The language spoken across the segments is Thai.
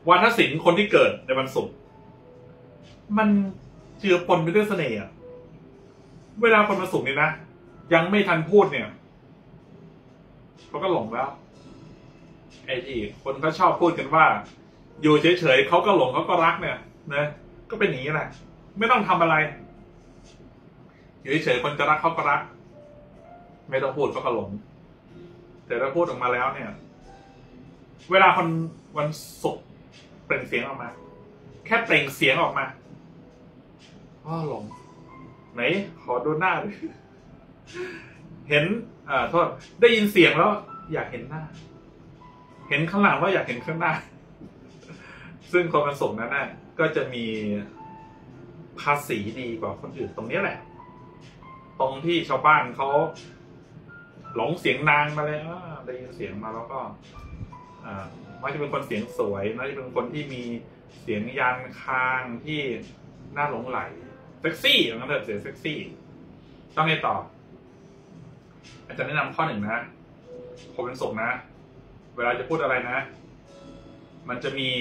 วรรณศิลป์คนที่เกิดในวันศุกร์มันเจือปนไปด้วยเสน่ห์เวลาคนวันศุกร์นี่นะยังไม่ทันพูดเนี่ยเขาก็หลงแล้วไอ้ที่คนเขาชอบพูดกันว่าอยู่เฉยๆเขาก็หลงเขาก็รักเนี่ยนะก็เป็นอย่างนี้แหละไม่ต้องทำอะไรอยู่เฉยๆคนจะรักเขาก็รักไม่ต้องพูดเขาก็หลงแต่ถ้าพูดออกมาแล้วเนี่ยเวลาคนวันศุกร์เปล่งเสียงออกมาแค่เปล่งเสียงออกมาหลงไหนขอดูหน้าดิเห็นโทษได้ยินเสียงแล้วอยากเห็นหน้าเห็นข้างหลังว่าอยากเห็นข้างหน้าซึ่งคนวันศุกร์นั้นน่ะก็จะมีภาษีดีกว่าคนอื่นตรงนี้แหละตรงที่ชาวบ้านเขาหลงเสียงนางมาเลยได้ยินเสียงมาแล้วก็มักจะเป็นคนเสียงสวยมักจะเป็นคนที่มีเสียงยันคางที่น่าหลงไหลเซ็กซี่อย่างนั้นเถอะเสียงเซ็กซี่ต้องไงต่ออาจารย์แนะนำข้อหนึ่งนะคนเป็นศุกร์นะเวลาจะพูดอะไรนะมันจะมี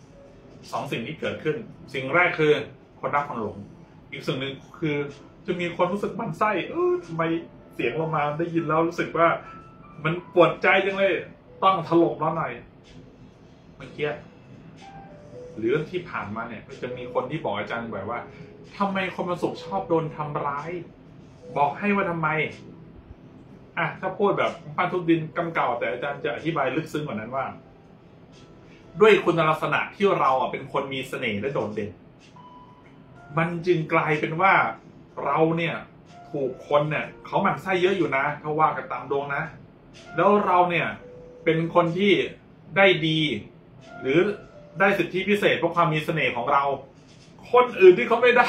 2 สิ่งที่เกิดขึ้นสิ่งแรกคือคนรักคนหลงอีกสิ่งหนึ่งคือจะมีคนรู้สึกหมั่นไส้ทำไมเสียงเรามาได้ยินแล้วรู้สึกว่ามันปวดใจจังเลยต้องถล่มเราหน่อยเมื่อกี้หรือที่ผ่านมาเนี่ยก็จะมีคนที่บอกอาจารย์แบบว่าทำไมคนวันศุกร์ชอบโดนทำร้ายบอกให้ว่าทำไมถ้าพูดแบบพันทุบดินกำเก่าแต่อาจารย์จะอธิบายลึกซึ้งกว่านั้นว่าด้วยคุณลักษณะที่เราเป็นคนมีเสน่ห์และโดดเด่นมันจึงกลายเป็นว่าเราเนี่ยถูกคนเนี่ยเขาหมั่นไส้เยอะอยู่นะเขาว่ากันตามดวงนะแล้วเราเนี่ยเป็นคนที่ได้ดีหรือได้สิทธิพิเศษเพราะความมีเสน่ห์ของเราคนอื่นที่เขาไม่ได้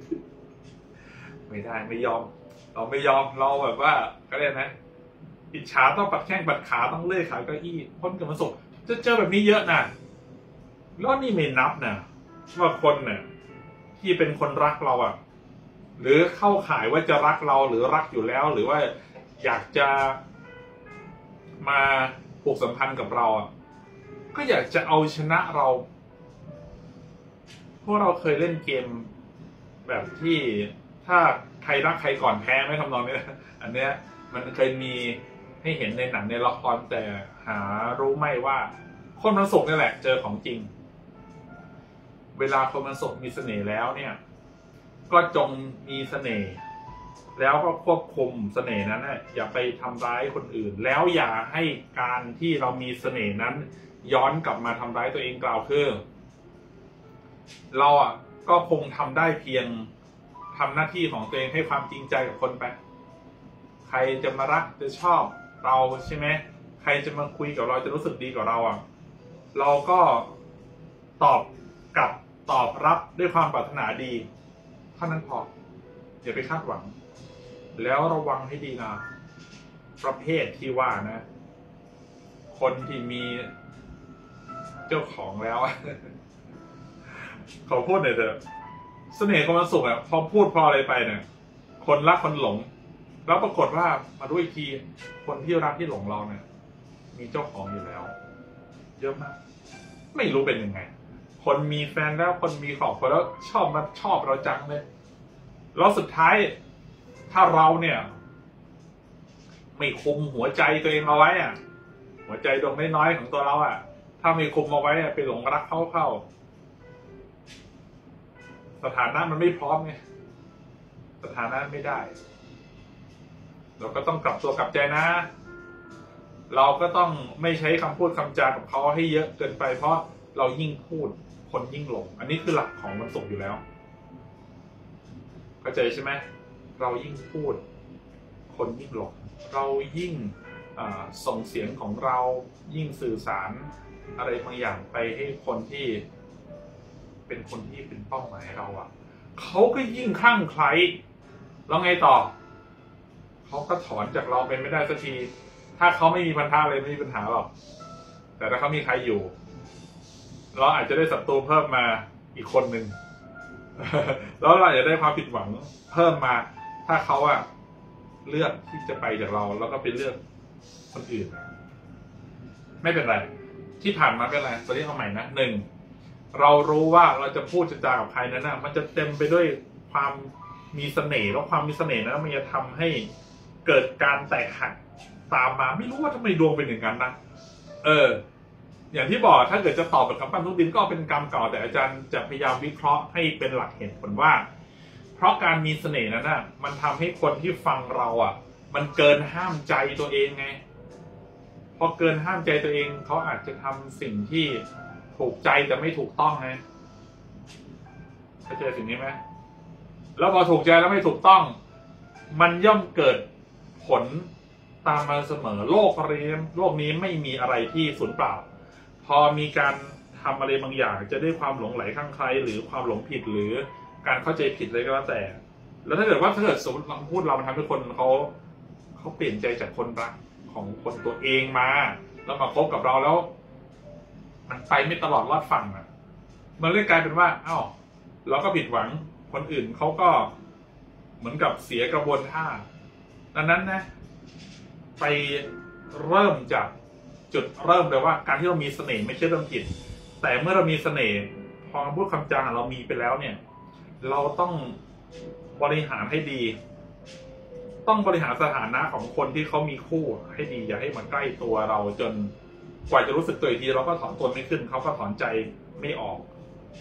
ไม่ยอมเราไม่ยอมเราแบบว่าก็เรียกนะอิจฉาต้องปัดแข้งปัดขาต้องเลื่อยขาเก้าอี้คนกับมันสุกจะเจอแบบนี้เยอะนะแล้วนี่ไม่นับนะว่าคนเนี่ยที่เป็นคนรักเราหรือเข้าข่ายว่าจะรักเราหรือรักอยู่แล้วหรือว่าอยากจะมาผูกสัมพันธ์กับเราก็อยากจะเอาชนะเราพวกเราเคยเล่นเกมแบบที่ถ้าใครรักใครก่อนแพ้ไม่ทำนองนี้อันเนี้ยมันเคยมีให้เห็นในหนังในละครแต่หารู้ไหมว่าคนวันศุกร์นี่แหละเจอของจริงเวลาคนวันศุกร์มีเสน่ห์แล้วเนี่ยก็จงมีเสน่ห์แล้วก็ควบคุมเสน่ห์นั้นอย่าไปทำร้ายคนอื่นแล้วอย่าให้การที่เรามีเสน่ห์นั้นย้อนกลับมาทำร้ายตัวเองกล่าวคือเราก็คงทำได้เพียงทำหน้าที่ของตัวเองให้ความจริงใจกับคนไปใครจะมารักจะชอบเราใช่ไหมใครจะมาคุยกับเราจะรู้สึกดีกับเราเราก็ตอบรับด้วยความปรารถนาดีเท่านั้นพออย่าไปคาดหวังแล้วระวังให้ดีนะประเภทที่ว่านะคนที่มีเจ้าของแล้วขอพูดหน่อยเถอะเสน่ห์ของวันศุกร์พอพูดพออะไรไปเนี่ยคนรักคนหลงแล้วปรากฏว่ามาดูอีกทีคนที่รักที่หลงเราเนี่ยมีเจ้าของอยู่แล้วเยอะมากไม่รู้เป็นยังไงคนมีแฟนแล้วคนมีครอบครัวแล้วชอบเราจังเลยแล้วสุดท้ายถ้าเราเนี่ยไม่คุมหัวใจตัวเองเอาไว้หัวใจดวงน้อยๆของตัวเราถ้าไม่คุมเอาไว้ไปหลงรักเข้าสถานะมันไม่พร้อมไงสถานะไม่ได้เราก็ต้องกลับตัวกลับใจนะเราก็ต้องไม่ใช้คำพูดคำจากับเขาให้เยอะเกินไปเพราะเรายิ่งพูดคนยิ่งหลงอันนี้คือหลักของวันศุกร์อยู่แล้วเข้าใจใช่ไหมเรายิ่งพูดคนยิ่งหลงเรายิ่งส่งเสียงของเรายิ่งสื่อสารอะไรบางอย่างไปให้คนที่เป็นคนที่เป็นเป้าหมายเราเขาก็ยิ่งคลั่งไคล้แล้วไงต่อเขาก็ถอนจากเราเป็นไม่ได้สักทีถ้าเขาไม่มีพันธะอะไรไม่มีปัญหาหรอกแต่ถ้าเขามีใครอยู่เราอาจจะได้ศัตรูเพิ่มมาอีกคนหนึ่งแล้วเราจะได้ความผิดหวังเพิ่มมาถ้าเขาเลือกที่จะไปจากเราแล้วก็ไปเลือกคนอื่นไม่เป็นไรที่ผ่านมาเป็นไรตอนนี้เอาใหม่นะเรารู้ว่าเราจะพูดจะจากับใครนั้นนะมันจะเต็มไปด้วยความมีเสน่ห์แล้วความมีเสน่ห์นั้นมันจะทำให้เกิดการแตกหักตามมาไม่รู้ว่าทำไมดวงเป็นอย่างนั้นนะอย่างที่บอกถ้าเกิดจะตอบแบบคำปั้นทุกดินก็เป็นกรรมเก่าแต่อาจารย์จะพยายามวิเคราะห์ให้เป็นหลักเหตุผลว่าเพราะการมีเสน่ห์นั้นน่ะมันทำให้คนที่ฟังเราอ่ะมันเกินห้ามใจตัวเองไงพอเกินห้ามใจตัวเองเขาอาจจะทำสิ่งที่ถูกใจแต่ไม่ถูกต้องไงเข้าใจสิ่งนี้ไหมแล้วพอถูกใจแล้วไม่ถูกต้องมันย่อมเกิดผลตามมาเสมอโลกนี้ไม่มีอะไรที่สูญเปล่าพอมีการทำอะไรบางอย่างจะด้วยความหลงไหลข้างใครหรือความหลงผิดหรือการเข้าใจผิดอะไรก็แล้วแต่แล้วถ้าเกิดสมมติเราพูดเราทำให้คนเขาเปลี่ยนใจจากคนรักของคนตัวเองมาแล้วมาคบกับเราแล้วมันไปไม่ตลอดรอดฝั่งอ่ะมันเลยกลายเป็นว่าเราก็ผิดหวังคนอื่นเขาก็เหมือนกับเสียกระบวนท่าดังนั้นนะไปเริ่มจากจุดเริ่มเลยว่าการที่เรามีเสน่ห์ไม่ใช่เรื่องผิดแต่เมื่อเรามีเสน่ห์พอคำพูดคำจาเรามีไปแล้วเนี่ยเราต้องบริหารให้ดีต้องบริหารสถานะของคนที่เขามีคู่ให้ดีอย่าให้มันใกล้ตัวเราจนกว่าจะรู้สึกตัวอีกทีเราก็ถอนตัวไม่ขึ้นเขาก็ถอนใจไม่ออก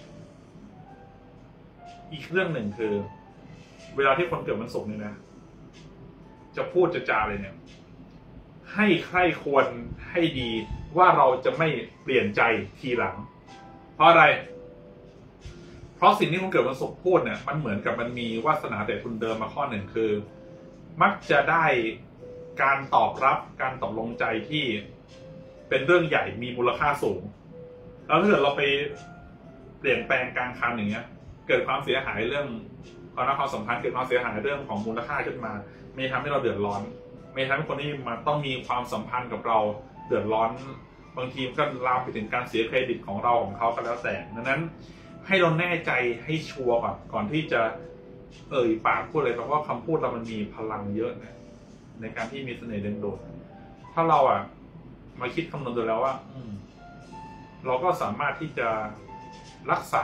อีกเรื่องหนึ่งคือเวลาที่คนเกิดวันศุกร์เนี่ยนะจะพูดจะจาเลยเนี่ยให้ใคร่ควรให้ดีว่าเราจะไม่เปลี่ยนใจทีหลังเพราะอะไรเพราะสิ่งที่คนเกิดวันศุกร์พูดเนี่ยมันเหมือนกับมันมีวาสนาแต่ทุนเดิมมาข้อหนึ่งคือมักจะได้การตอบรับการตกลงใจที่เป็นเรื่องใหญ่มีมูลค่าสูงแล้วถ้าเกิดเราไปเปลี่ยนแปลงกลางคันอย่างเงี้ยเกิดความเสียหายเรื่องความสัมพันธ์เกิดความเสียหายเรื่องของมูลค่าขึ้นมาไม่ทำให้เราเดือดร้อนไม่ทำให้คนที่มาต้องมีความสัมพันธ์กับเราเดือดร้อนบางทีก็ลามไปถึงการเสียเครดิตของเราของเขาก็แล้วแต่ดังนั้นให้เราแน่ใจให้ชัวร์ก่อนที่จะปากพูดอะไรเพราะว่าคำพูดเรามันมีพลังเยอะนะในการที่มีเสน่ห์เด่นโดดถ้าเรามาคิดคำนวณดูแล้วว่าเราก็สามารถที่จะรักษา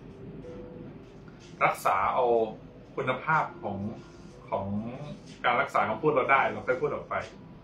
เอาคุณภาพของการรักษาคำพูดเราได้เราค่อยพูดออกไป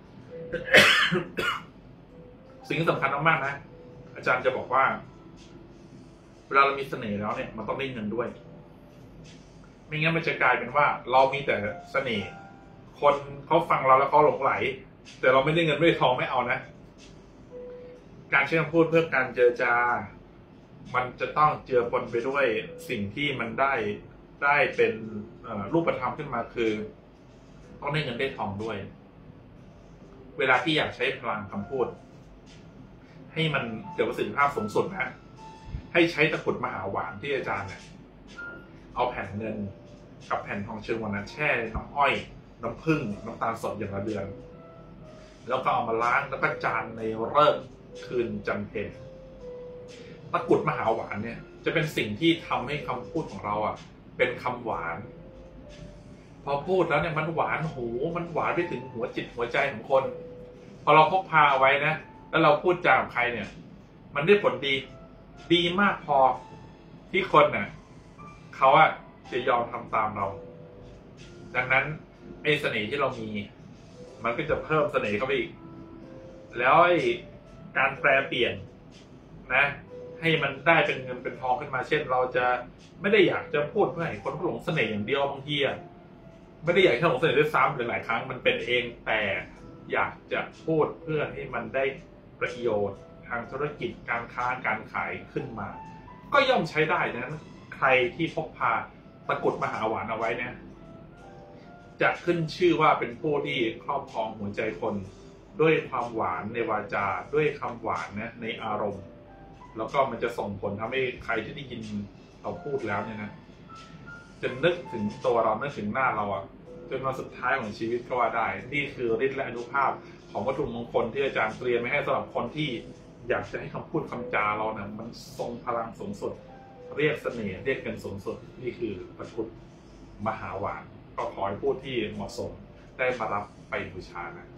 สิ่งที่สำคัญมากๆนะอาจารย์จะบอกว่าเวลาเรามีเสน่ห์แล้วเนี่ยมันต้องได้เงินด้วยไม่งั้นมันจะกลายเป็นว่าเรามีแต่เสน่ห์คนเขาฟังเราแล้วเขาหลงไหลแต่เราไม่ได้เงินไม่ได้ทองไม่เอานะการใช้คำพูดเพื่อการเจรจามันจะต้องเจือปนไปด้วยสิ่งที่มันได้เป็นรูปธรรมขึ้นมาคือต้องได้เงินได้ทองด้วยเวลาที่อยากใช้พลังคำพูดให้มันเกิดประสิทธิภาพสูงสุดนะให้ใช้ตะกรุดมหาหวานที่อาจารย์เนี่ยเอาแผ่นเงินกับแผ่นทองเชิงวันนั้นแช่น้ำอ้อยน้ำผึ้งน้ำตาลสดอย่างละเดือนแล้วก็เอามาล้างแล้วก็จานในฤกษ์คืนจันเพลตะกรุดมหาหวานเนี่ยจะเป็นสิ่งที่ทำให้คำพูดของเราเป็นคำหวานพอพูดแล้วเนี่ยมันหวานหูมันหวานไปถึงหัวจิตหัวใจของคนพอเราพกพาไว้นะแล้วเราพูดจากับใครเนี่ยมันได้ผลดีมากพอที่คนเขาจะยอมทำตามเราดังนั้นไอ้เสน่ห์ที่เรามีมันก็จะเพิ่มเสน่ห์เข้าไปอีกแล้วไอ้การแปลเปลี่ยนนะให้มันได้เป็นเงินเป็นทองขึ้นมาเช่นเราจะไม่ได้อยากจะพูดเพื่อให้คนหลงเสน่ห์อย่างเดียวบางทีไม่ได้อยากให้หลงเสน่ห์ด้วยซ้ำหรือหลายครั้งมันเป็นเองแต่อยากจะพูดเพื่อให้มันได้ประโยชน์ทางธุรกิจการค้าการขายขึ้นมาก็ย่อมใช้ได้นะใครที่พกพาตะกรุดมหาหวานเอาไว้เนี่ยจะขึ้นชื่อว่าเป็นผู้ที่ครอบครองหัวใจคนด้วยความหวานในวาจาด้วยคำหวานนะในอารมณ์แล้วก็มันจะส่งผลทำให้ใครที่ได้ยินเราพูดแล้วเนี่ยนะจะนึกถึงตัวเรานึกถึงหน้าเราจนวันสุดท้ายของชีวิตก็ว่าได้นี่คือฤทธิ์และอานุภาพของวัตถุมงคลที่อาจารย์เตรียมไว้ให้สำหรับคนที่อยากจะให้คำพูดคำจาเรานะมันทรงพลังสูงสุดเรียกเสน่ห์เรียกกันสูงสุดนี่คือตะกรุดมหาหวานก็ขอให้ผู้ที่เหมาะสมได้มารับไปบูชานะ